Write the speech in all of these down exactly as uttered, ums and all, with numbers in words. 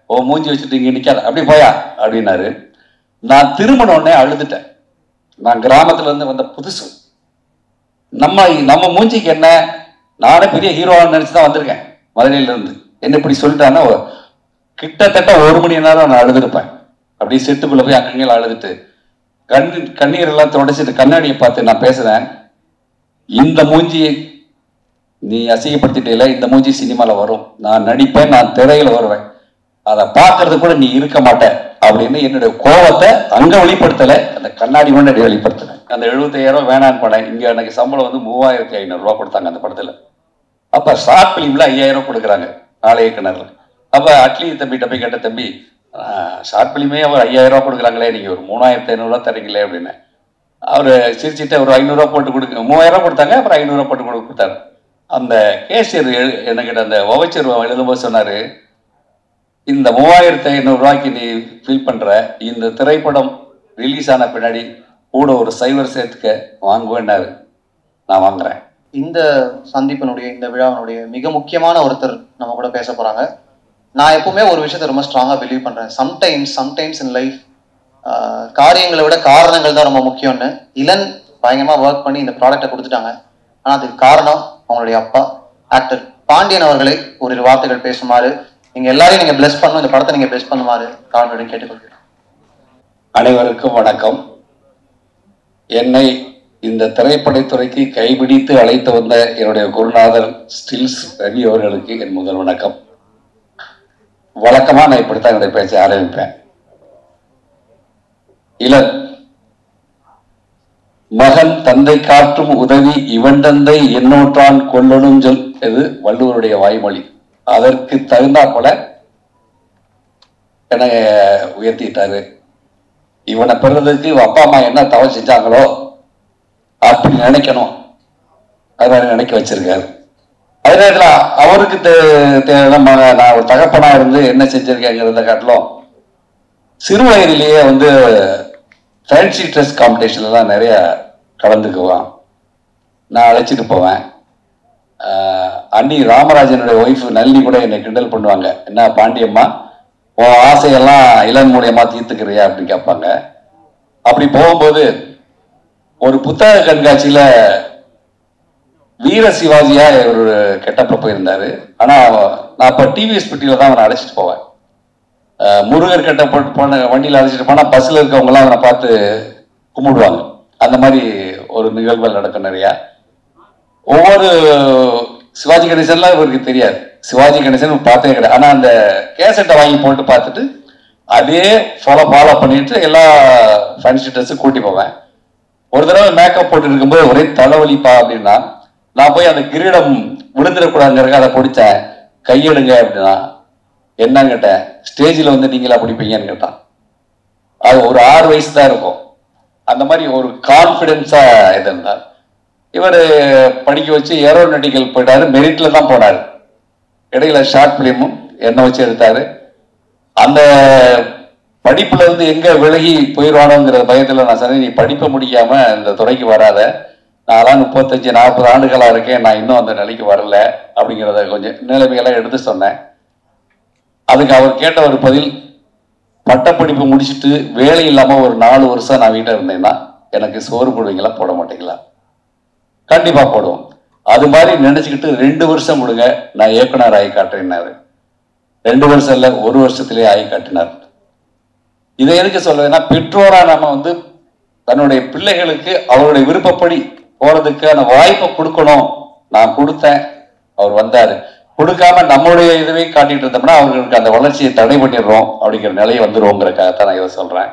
ஓ மூஞ்சி வச்சுட்டு இங்கே நிற்காத அப்படி போயா அப்படின்னாரு. நான் திரும்பின உடனே அழுதுட்டேன். நான் கிராமத்துல இருந்து வந்த புதுசு, நம்ம நம்ம மூஞ்சிக்கு என்ன, நானே பெரிய ஹீரோவான்னு நினைச்சு தான் வந்திருக்கேன் மதுரையில இருந்து. என்ன இப்படி சொல்லிட்டான்னா கிட்டத்தட்ட ஒரு மணி நேரம் நான் அழுதுருப்பேன். அப்படியே செட்டுக்குள்ள போய் அங்கங்கே அழுதுட்டு கண் கண்ணீர் எல்லாம் தொடச்சிட்டு கண்ணாடியை பார்த்து நான் பேசுறேன். இந்த மூஞ்சியை நீ அசிங்கப்படுத்திட்டே, இந்த மூஞ்சி சினிமால வரும், நான் நடிப்பேன், நான் திரையில வருவேன், அதை பார்க்கறது கூட நீ இருக்க மாட்டேன் அப்படின்னு என்னுடைய கோபத்தை அங்க வெளிப்படுத்தல, அந்த கண்ணாடி முன்னாடி வெளிப்படுத்தல. அந்த எழுபத்தி ஐயாயிரம் வேணான்னு படம், இங்க எனக்கு சம்பளம் வந்து மூவாயிரத்தி ஐநூறு ரூபாய் கொடுத்தாங்க அந்த படத்துல. அப்ப ஷார்ட் பிலிம்ல ஐயாயிரம் கொடுக்குறாங்க நாளை இயக்குனர்ல. அப்ப அட்லி தம்பிகிட்ட போய் கேட்ட, தம்பி ஷார்ட் பிலிமே அவர் ஐயாயிரம் ரூபாய் கொடுக்குறாங்களே, நீங்க ஒரு மூணாயிரத்தி ஐநூறு ரூபாய் தரீங்களே அப்படின்னு. அவரு சிரிச்சுட்டு ஒரு ஐநூறு ரூபாய் போட்டு கொடுங்க, மூவாயிரம் ரூபாய் கொடுத்தாங்க, அப்புறம் ஐநூறு ரூபாய் போட்டு கொடுத்தாரு. அந்த கேசியர் என்கிட்ட அந்த வவச்சர் எழுதும்போது சொன்னாரு, இந்த மூவாயிரத்தி ஐநூறு ரூபாய்க்கு நீ ஃபீல் பண்ற, இந்த திரைப்படம் ரிலீஸ் ஆன பின்னாடி கூட ஒரு சைவர் சேர்த்துக்க வாங்குவேன்னாரு. நான் வாங்குறேன். இந்த சந்திப்பினுடைய இந்த விழாவினுடைய மிக முக்கியமான ஒருத்தர் நம்ம கூட பேச போறாங்க. நான் எப்பவுமே ஒரு விஷயத்த ரொம்ப ஸ்ட்ராங்கா பிலீவ் பண்றேன். சம்டைம்ஸ் சம்டைம்ஸ் இன் லைஃப் காரியங்களை விட காரணங்கள் தான் ரொம்ப முக்கியம்னு. இளன் பயங்கரமா ஒர்க் பண்ணி இந்த ப்ராடக்டை கொடுத்துட்டாங்க. ஆனா அதுக்கு காரணம் அவங்களுடைய அப்பா ஆக்டர் பாண்டியன் அவர்களை ஒரு வார்த்தைகள் பேசுமாறு, நீங்க எல்லாரையும் நீங்க பிளஸ் பண்ணணும், இந்த படத்தை நீங்க பிளஸ் பண்ணுமாறு தாழ்மையுடன் கேட்டுக்கொள்கிறேன். அனைவருக்கும் வணக்கம். என்னை இந்த திரைப்படத்துறைக்கு கைபிடித்து அழைத்து வந்த என்னுடைய குருநாதர் ஸ்டில்ஸ் ரவி அவர்களுக்கு என் முதல் வணக்கம். வழக்கமா நான் இப்படித்தான் என்னுடைய பேச்சை ஆரம்பிப்பேன். இளன் மகன் தந்தை காற்றும் உதவி இவன் தந்தை என்னோற்றான் கொள்ளணும் சொல், இது வள்ளுவருடைய வாய்மொழி. அதற்கு தகுந்தா போல என்னை உயர்த்திட்டாரு. இவனை பெறுறதுக்கு அப்பா அம்மா என்ன தவறு செஞ்சாங்களோ அப்படி நினைக்கணும், அது நினைக்க வச்சிருக்காரு. அதே நேரத்தில் அவருக்கு நம்ம நான் ஒரு தகப்பனா இருந்து என்ன செஞ்சிருக்கேங்கிறத காட்டிலும் சிறு வயதிலேயே வந்து ஃபேன்சி ட்ரெஸ் காம்படிஷன்லாம் நிறைய கலந்துக்குவான். நான் அழைச்சிட்டு போவேன். அண்ணி ராமராஜனுடைய ஒய்ஃப் நல்லி கூட என்னை கிண்டல் பண்ணுவாங்க, என்ன பாண்டியம்மா உன் ஆசையெல்லாம் இளன் மூலியமா தீர்த்துக்கிறியா அப்படின்னு கேட்பாங்க. அப்படி போகும்போது ஒரு புத்தக கண்காட்சியில வீர சிவாஜியா ஒரு கெட்டப்ப போயிருந்தாரு. ஆனா நான் இப்ப டிவிஎஸ் பெட்டியில தான் அவனை அழைச்சிட்டு போவேன். முருகர் கெட்ட போட்டு போன வண்டியில அழைச்சிட்டு போனா பஸ்ல இருக்கவங்க எல்லாம் அவனை பார்த்து கும்பிடுவாங்க. அந்த மாதிரி ஒரு நிகழ்வுகள் நடக்கும் நிறையா. ஒவ்வொரு சிவாஜி கணேசன்லாம் இவருக்கு தெரியாது, சிவாஜி கணேசன் பார்த்தே கிடையாது. ஆனா அந்த கேசட்டை வாங்கி போட்டு பார்த்துட்டு அதே ஃபாலோ ஃபாலோ பண்ணிட்டு எல்லா ஃபேன்சி ட்ரெஸ்ஸும் கூட்டி போவேன். ஒரு தடவை மேக்கப் போட்டு இருக்கும்போது ஒரே தலைவலிப்பா அப்படின்னா நான் போய் அந்த கிரீடம் விழுந்துடக்கூடாதுங்கிறக்க அதை பிடிச்சேன். கையெடுங்க அப்படின்னா என்னன்னு கேட்டேன். ஸ்டேஜில் வந்து நீங்களா பிடிப்பீங்கன்னு கேட்டான். அது ஒரு ஆறு வயசு தான் இருக்கும். அந்த மாதிரி ஒரு கான்ஃபிடென்ஸா இது இருந்தார். இவர் படிக்க வச்சு ஏரோநாட்டிக்கல் போயிட்டாரு, மெரிட்ல தான் போனாரு. இடையில ஷார்ட் பிலிமும் என்ன வச்சு எடுத்தாரு. அந்த படிப்புல இருந்து எங்க விலகி போயிடுவானோங்கிற பயத்துல நான் சொன்னேன், நீ படிப்பை முடிக்காம இந்த துறைக்கு வராத, நான்லாம் முப்பத்தஞ்சு நாற்பது ஆண்டுகளா இருக்கேன், நான் இன்னும் அந்த நிலைக்கு வரல அப்படிங்கிறத கொஞ்சம் நிலைமையெல்லாம் எடுத்து சொன்னேன். அதுக்கு அவர் கேட்ட ஒரு பதில், பட்டப்படிப்பு முடிச்சுட்டு வேலை இல்லாம ஒரு நாலு வருஷம் நான் வீட்டில் இருந்தேன்னா எனக்கு சோறு போடுவீங்களா போட மாட்டீங்களா? கண்டிப்பா போடுவோம். அது மாதிரி நினைச்சுக்கிட்டு ரெண்டு வருஷம் கொடுங்க, நான் இயக்குனர் ஆகி காட்டுறேன்னாரு. ரெண்டு வருஷம் இல்லை, ஒரு வருஷத்திலேயே ஆகி காட்டினார். இதை எதுக்கு சொல்றதுன்னா, பெற்றோரா நம்ம வந்து தன்னுடைய பிள்ளைகளுக்கு அவருடைய விருப்பப்படி போறதுக்கான வாய்ப்பை கொடுக்கணும். நான் கொடுத்தேன், அவர் வந்தாரு. கொடுக்காம நம்மளுடைய இதுவே காட்டிட்டு இருந்தோம்னா அவர்களுக்கு அந்த வளர்ச்சியை தடை பண்ணிடுறோம் அப்படிங்கிற நிலையை வந்துருவோங்கிறக்காகத்தான் நான் இதை சொல்றேன்.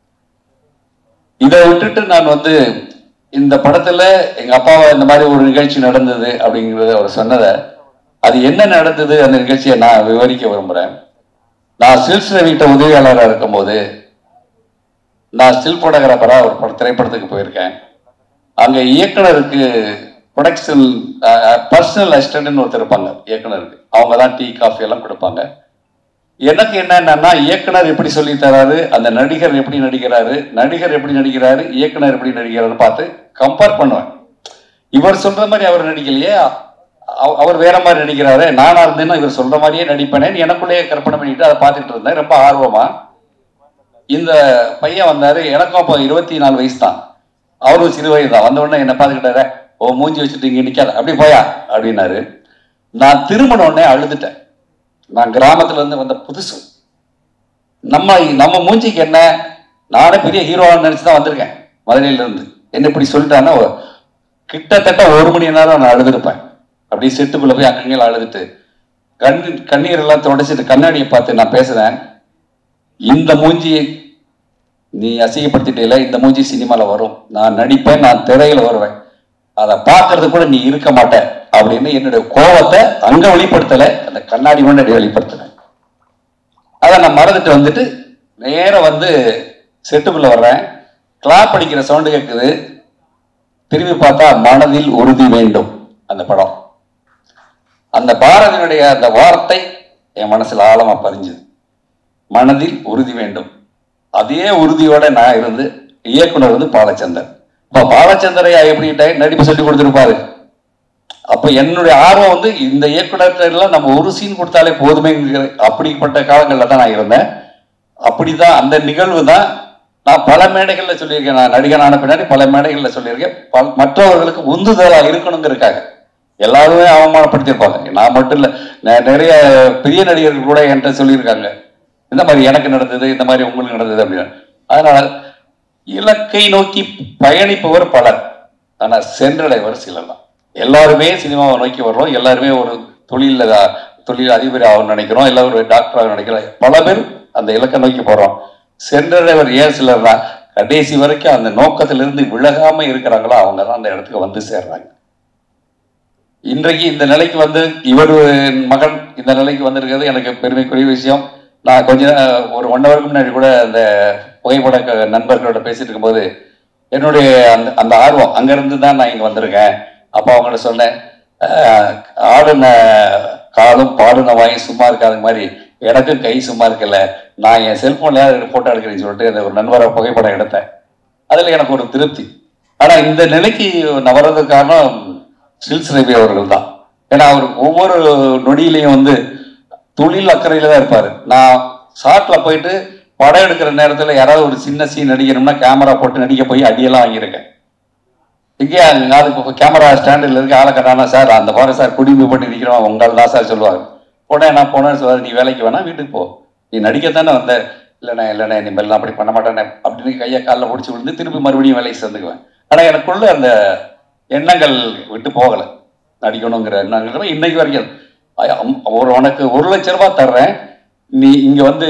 இதை விட்டுட்டு நான் வந்து இந்த படத்துல எங்க அப்பாவை இந்த மாதிரி ஒரு நிகழ்ச்சி நடந்தது அப்படிங்கிறத அவர் சொன்னதை, அது என்ன நடந்தது அந்த நிகழ்ச்சியை நான் விவரிக்க விரும்புறேன். நான் ஸ்டில்ஸ் வீட்டை உதவியாளராக இருக்கும் போது நான் ஸ்டில் போட்டோகிராஃபரா ஒரு பட திரைப்படத்துக்கு போயிருக்கேன். அங்க இயக்குனருக்கு ப்ரொடக்ஷன் பர்சனல் அசிஸ்டன்ட்னு ஒருத்தர் இருப்பாங்க இயக்குனருக்கு. அவங்க தான் டீ காஃபி எல்லாம் கொடுப்பாங்க. எனக்கு என்னன்னா, இயக்குனர் எப்படி சொல்லி தராரு, அந்த நடிகர் எப்படி நடிக்கிறாரு, நடிகர் எப்படி நடிக்கிறாரு, இயக்குனர் எப்படி நடிக்கிறாருன்னு பார்த்து கம்பேர் பண்ணுவேன். இவர் சொல்ற மாதிரி அவர் நடிக்கலையே, அவர் வேற மாதிரி நடிக்கிறாரு, நானா இருந்தேன்னா இவர் சொல்ற மாதிரியே நடிப்பேனேன்னு எனக்குள்ளேயே கற்பனை பண்ணிட்டு அதை பார்த்துட்டு இருந்தேன் ரொம்ப ஆர்வமா. இந்த பையன் வந்தாரு, எனக்கும் அப்போ இருபத்தி நாலு வயசு தான், அவரும் சிறு வயது தான். வந்த உடனே என்ன பார்த்துக்கிட்டாரு, ஓ மூஞ்சி வச்சுட்டு இங்கே நிற்காத அப்படி போயா அப்படின்னாரு. நான் திரும்பின உடனே அழுதுட்டேன். நான் கிராமத்துல இருந்து வந்த புதுசு, நம்ம நம்ம மூஞ்சிக்கு என்ன, நானே பெரிய ஹீரோவான்னு நினைச்சுதான் வந்திருக்கேன் மதுரையில இருந்து. என்ன இப்படி சொல்லிட்டான்னா கிட்டத்தட்ட ஒரு மணி நேரம் நான் அழுதுருப்பேன். அப்படியே செட்டுக்குள்ள போய் அங்கங்கே அழுதுட்டு கண்ணு கண்ணீர் எல்லாம் தொடச்சிட்டு கண்ணாடியை பார்த்து நான் பேசுறேன், இந்த மூஞ்சியை நீ அசிங்கப்படுத்திட்டே, இந்த மூஞ்சி சினிமால வரும், நான் நடிப்பேன், நான் திரையில வருவேன், அதை பார்க்கறது கூட நீ இருக்க மாட்ட அப்படின்னு என்னுடைய கோபத்தை அங்க வெளிப்படுத்தல, அந்த கண்ணாடி முன்னாடி வெளிப்படுத்தல. அதை நான் மறந்துட்டு வந்துட்டு நேரம் வந்து செட்டுக்குள்ள வர்றேன். கிளாப் அடிக்கிற சவுண்டு கேட்குது. திரும்பி பார்த்தா மனதில் உறுதி வேண்டும் அந்த படம். அந்த பாரதியினுடைய அந்த வார்த்தை என் மனசுல ஆழமா பதிஞ்சுது, மனதில் உறுதி வேண்டும். அதே உறுதியோட நான் இருந்து, இயக்குனர் வந்து பாலச்சந்தர். இப்ப பாலச்சந்தரையா எப்படி நடிப்பு சொல்லி கொடுத்துருப்பாரு. அப்ப என்னுடைய ஆர்வம் வந்து இந்த இயக்குனர்லாம் நம்ம ஒரு சீன் கொடுத்தாலே போதுமே, அப்படிப்பட்ட காலங்கள்ல தான் நான் இருந்தேன். அப்படிதான் அந்த நிகழ்வு தான் நான் பல மேடைகள்ல சொல்லியிருக்கேன். நான் நடிகனான பின்னாடி பல மேடைகள்ல சொல்லியிருக்கேன். பல மற்றவர்களுக்கு உந்துதலா இருக்கணுங்கிறதுக்காக. எல்லாருமே அவமானப்படுத்தியிருப்பாங்க, நான் மட்டும் இல்லை, நிறைய பெரிய நடிகர்கள் கூட என்கிட்ட சொல்லியிருக்காங்க, இந்த மாதிரி எனக்கு நடந்தது, இந்த மாதிரி உங்களுக்கு நடந்தது அப்படின்னு. அதனால இலக்கை நோக்கி பயணிப்பவர் பலர், ஆனா சென்றடைவர் சிலர் தான். எல்லாருமே சினிமாவை நோக்கி வர்றோம், எல்லாருமே ஒரு தொழில தொழில் அதிபர் ஆகணும்னு நினைக்கிறோம், எல்லாரும் ஒரு டாக்டர் ஆக நினைக்கிறோம், பல பேர் அந்த இலக்கை நோக்கி போறோம். சென்றடைவர் ஏன் சிலர் தான் கடைசி வரைக்கும் அந்த நோக்கத்திலிருந்து விலகாம இருக்கிறாங்களோ அவங்க தான் அந்த இடத்துக்கு வந்து சேர்றாங்க. இன்றைக்கு இந்த நிலைக்கு வந்து இவர் மகன் இந்த நிலைக்கு வந்திருக்கிறது எனக்கு பெருமைக்குரிய விஷயம். நான் கொஞ்ச ஒரு ஒன் ஹவருக்கு முன்னாடி கூட அந்த புகைப்பட நண்பர்களோட பேசிட்டு இருக்கும்போது என்னுடைய அந்த அந்த ஆர்வம் அங்கிருந்து தான் நான் இங்க வந்திருக்கேன். அப்போ அவங்கள்ட்ட சொன்னேன், ஆடுன காலும் பாடுன வாயும் சும்மா இருக்காத மாதிரி எனக்கும் கை சும்மா இருக்கல, நான் என் செல்போன்ல போட்டோ எடுக்கிறேன்னு சொல்லிட்டு அந்த ஒரு நண்பரை புகைப்படம் எடுத்தேன். அதுல எனக்கு ஒரு திருப்தி. ஆனா இந்த நிலைக்கு நான் வர்றதுக்கு காரணம் ஸ்டில்ஸ் ரவி அவர்கள் தான். ஏன்னா அவர் ஒவ்வொரு நொடியிலையும் வந்து தொழில் அக்கறையில தான் இருப்பாரு. நான் ஷாட்ல போயிட்டு படம் எடுக்கிற நேரத்துல யாராவது ஒரு சின்ன சீன் நடிக்கணும்னா கேமரா போட்டு நடிக்க போய் அடியெல்லாம் வாங்கியிருக்கேன். இங்கே அதுக்கு கேமரா ஸ்டாண்டில் இருக்க ஆளை கட்டானா, சார் அந்த பாரு சார் குடிமை போட்டு நிற்கிறோம் உங்களால் தான் சார் சொல்லுவாங்க. உடனே நான் போனேன்னு சொல்லுவார், நீ வேலைக்கு வேணா வீட்டுக்கு போ, நீ நடிக்கத்தானே வந்த, இல்லைண்ணே இல்லைண்ணே இனிமேல்லாம் அப்படி பண்ண மாட்டேனே அப்படின்னு கையை காலில் பிடிச்சி விழுந்து திருப்பி மறுபடியும் வேலைக்கு சேர்ந்துக்குவேன். ஆனால் எனக்குள்ள அந்த எண்ணங்கள் விட்டு போகலை, நடிக்கணுங்கிற எண்ணங்கள் இன்னைக்கு வரைக்கும். ஒரு உனக்கு ஒரு லட்ச ரூபாய் தர்றேன், நீ இங்கே வந்து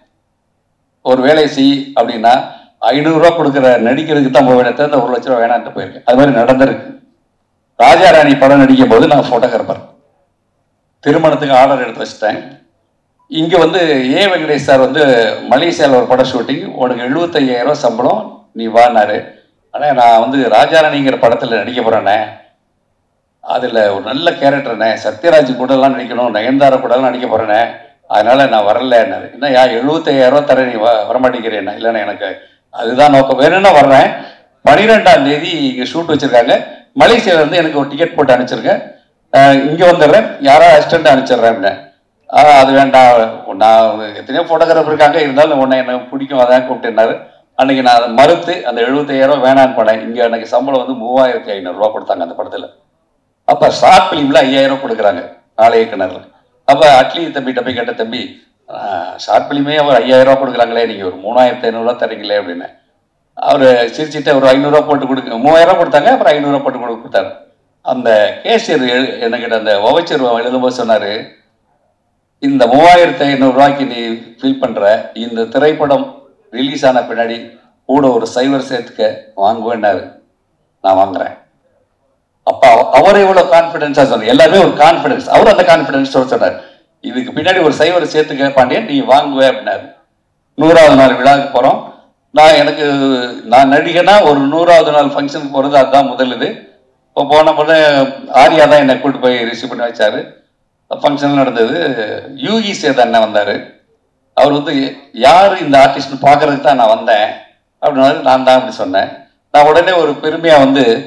ஒரு வேலையை செய் அப்படின்னா ஐநூறுரூவா கொடுக்குற நடிக்கிறதுக்கு தான் போய் எடுத்து அந்த ஒரு லட்ச ரூபா வேணான்ட்டு போயிருக்கேன். அது மாதிரி நடந்திருக்கு. ராஜா ராணி படம் நடிக்கும் போது நான் ஃபோட்டோகிராஃபர், திருமணத்துக்கு ஆர்டர் எடுத்து வச்சுட்டேன். இங்கே வந்து ஏ வெங்கடேஷ் சார் வந்து மலேசியாவில் ஒரு படம் ஷூட்டிங், உனக்கு எழுபத்தையாயிரம் ரூபா சம்பளம், நீ வானாரு. ஆனால் நான் வந்து ராஜாராணிங்கிற படத்தில் நடிக்க போகிறேன்னே, அதில் ஒரு நல்ல கேரக்டர்னே, சத்யராஜ் கூடலாம் நடிக்கணும், நயன்தாரா கூடலாம் நடிக்க போகிறேனே, அதனால் நான் வரலன்னாரு. என்ன யா எழுபத்தையாயிரம் ரூபா தரேன், நீ வ வரமாட்டேங்கிறேன்னா, இல்லைண்ணா எனக்கு அதுதான் நோக்கம், வேணும்னா வர்றேன், பன்னிரெண்டாம் தேதி இங்கே ஷூட் வச்சுருக்காங்க, மலேசியாவிலேருந்து எனக்கு ஒரு டிக்கெட் போட்டு அனுப்பிச்சிருக்கேன், இங்கே வந்துடுறேன், யாராவது அசிஸ்டண்ட் அனுப்பிச்சிடுறேன் அப்படின்னேன். அது வேண்டாம், நான் எத்தனையோ ஃபோட்டோகிராஃபர் இருக்காங்க, இருந்தாலும் உன்னை எனக்கு பிடிக்கும் அதான் கூப்பிட்டுனாரு. அன்னைக்கு நான் அதை மறுத்து அந்த எழுபத்தையாயிரம் ரூபா வேணான்னு போனேன். இங்கே எனக்கு சம்பளம் வந்து மூவாயிரத்தி ஐநூறுரூவா கொடுத்தாங்க அந்த படத்தில். அப்போ ஷார்ட் ஃபிலிமில் ஐயாயிரம் ரூபா கொடுக்குறாங்க நாளை இயக்குனரில். அப்போ அட்லி தம்பிகிட்ட போய் கேட்ட, தம்பி ஷார்ட் ஃபிலிமே அவர் ஐயாயிரம் ரூபா கொடுக்குறாங்களே, நீங்கள் ஒரு மூணாயிரத்தி ஐநூறுரூவா தரீங்களே அப்படின்னு. அவர் சிரிச்சுட்டு ஒரு ஐநூறுரூவா போட்டு கொடுக்க, மூவாயிரம் ரூபா கொடுத்தாங்க, அப்புறம் ஐநூறுரூவா போட்டு கொடு கொடுத்தாரு. அந்த கேசியர் என்கிட்ட அந்த வவச்சர் எழுதும்போது சொன்னார், இந்த மூவாயிரத்தி ஐநூறுரூவாய்க்கு நீ ஃபீல் பண்ணுற இந்த திரைப்படம் ரிலீஸ் ஆன பின்னாடி கூட ஒரு சைவர் சேர்த்துக்க வாங்குவேன்னாரு. நான் வாங்குறேன். அப்போ அவர் எவ்வளோ கான்ஃபிடென்ஸாக சொன்னார், எல்லாருமே ஒரு கான்ஃபிடென்ஸ், அவர் அந்த கான்ஃபிடென்ஸோட சொன்னார், இதுக்கு பின்னாடி ஒரு சைவர் சேர்த்துக்க பாண்டியன் நீ வாங்குவே அப்படின்னாரு. நூறாவது நாள் விழாவுக்கு போகிறோம். நான் எனக்கு நான் நடிகனா ஒரு நூறாவது நாள் ஃபங்க்ஷனுக்கு போகிறது அதுதான் முதல் இது. இப்போ போன போது ஆர்யா தான் என்னை கூப்பிட்டு போய் ரிசீவ் பண்ணி வச்சார். ஃபங்க்ஷன் நடந்தது. யூகி சேத் அண்ணன் வந்தார். அவர் வந்து யார் இந்த ஆர்டிஸ்ட்னு பார்க்கறதுக்கு தான் நான் வந்தேன் அப்படின்னாரு. நான் தான் அப்படி சொன்னேன். நான் உடனே ஒரு பெருமையாக வந்து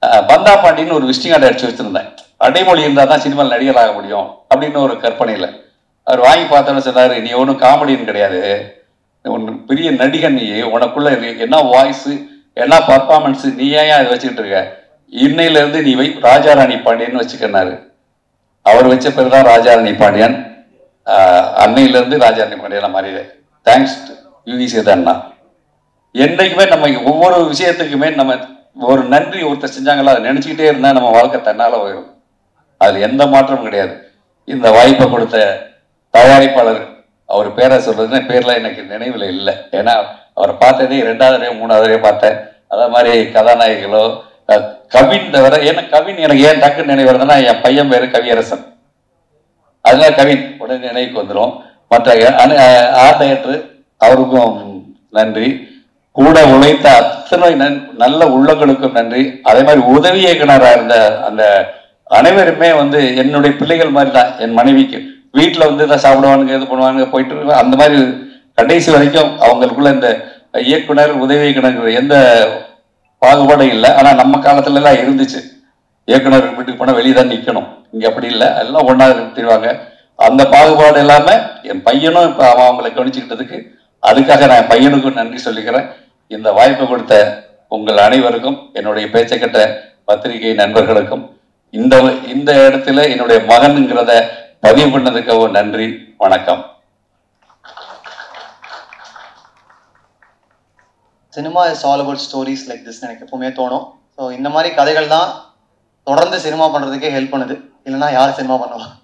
பந்தா பாண்டின்னு ஒரு விசிட்டிங் கார்டு அடிச்சு வச்சிருந்தேன். அடைமொழி இருந்தால் தான் சினிமாவில் நடிகர் ஆக முடியும் அப்படின்னு ஒரு கற்பனையில். அவர் வாங்கி பார்த்தோன்னு சொன்னார், நீ ஒன்றும் காமெடின்னு கிடையாது, ஒன்று பெரிய நடிகன், நீ உனக்குள்ள என்ன வாய்ஸு என்ன பர்ஃபார்மன்ஸு, நீ ஏன் அதை வச்சுக்கிட்டு இருக்க, இன்னையிலேருந்து நீ வை ராஜாராணி பாண்டியன் வச்சுக்கன்னாரு. அவர் வச்ச பேர் தான் ராஜாராணி பாண்டியன். அன்னையிலேருந்து ராஜாராணி பாண்டியன் மாறிடு. தேங்க்ஸ் யுவி சேதண்ணா. என்றைக்குமே நம்ம ஒவ்வொரு விஷயத்துக்குமே நம்ம ஒரு நன்றி ஒருத்தர் செஞ்சாங்களா அதை நினச்சிக்கிட்டே இருந்தால் நம்ம வாழ்க்கை தன்னால் போயிடும். அதில் எந்த மாற்றமும் கிடையாது. இந்த வாய்ப்பை கொடுத்த தயாரிப்பாளர், அவர் பேரை சொல்றதுன்னா பேர்லாம் எனக்கு நினைவில் இல்லை. ஏன்னா அவரை பார்த்ததே ரெண்டாவது தடவை மூணாவது தடவை பார்த்தேன். அதே மாதிரி கதாநாயகிகளோ கவின் தவிர, ஏன்னா கவின் எனக்கு ஏன் டக்குன்னு நினைவு வருதுன்னா என் பையன் பேர் கவியரசன், அதனால கவின் உடனே நினைவுக்கு வந்துடும். மற்ற ஆர்ட் டைரக்டர் அவருக்கும் நன்றி. கூட உழைத்த அத்தனை நன் நல்ல உள்ளங்களுக்கும் நன்றி. அதே மாதிரி உதவி இயக்குனராக இருந்த அந்த அனைவருமே வந்து என்னுடைய பிள்ளைகள் மாதிரி தான். என் மனைவிக்கு வீட்டில் வந்து தான் சாப்பிடுவானுங்க, இது பண்ணுவானுங்க, போயிட்டு அந்த மாதிரி கடைசி வரைக்கும் அவங்களுக்குள்ள இந்த இயக்குனர் உதவி இயக்குனர் எந்த பாகுபாடும் இல்லை. ஆனால் நம்ம காலத்துல எல்லாம் இருந்துச்சு, இயக்குனர் வீட்டுக்கு போனால் வெளியே தான் நிற்கணும். இங்கே அப்படி இல்லை, எல்லாம் ஒன்றா நிறுத்திடுவாங்க. அந்த பாகுபாடு இல்லாமல் என் பையனும் இப்போ அவன் அவங்களை கவனிச்சுக்கிட்டதுக்கு அதுக்காக நான் என் பையனுக்கும் நன்றி சொல்லிக்கிறேன். இந்த வாய்ப்பு கொடுத்த உங்கள் அனைவருக்கும், என்னுடைய பேச்சை கேட்ட பத்திரிகை நண்பர்களுக்கும், இந்த இந்த இடத்துல என்னுடைய மகனுங்கிறத பதிவு பண்ணதுக்காக நன்றி. வணக்கம். Cinema is all about stories like this எனக்கு எப்பவுமே தோணும். ஸோ இந்த மாதிரி கதைகள் தான் தொடர்ந்து சினிமா பண்ணுறதுக்கே ஹெல்ப் பண்ணுது. இல்லைன்னா யார் சினிமா பண்ணுவா?